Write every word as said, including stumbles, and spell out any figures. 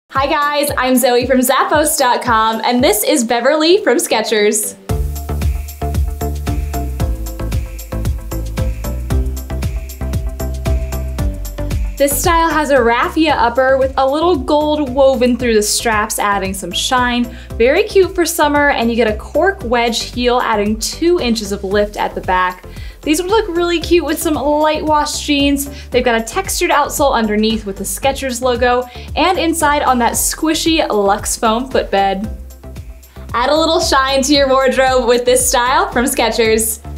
Hi guys, I'm Zoe from Zappos dot com, and this is Beverly from SKECHERS. This style has a raffia upper with a little gold woven through the straps, adding some shine. Very cute for summer, and you get a cork wedge heel adding two inches of lift at the back. These would look really cute with some light wash jeans. They've got a textured outsole underneath with the SKECHERS logo, and inside on that squishy Luxe Foam footbed. Add a little shine to your wardrobe with this style from SKECHERS.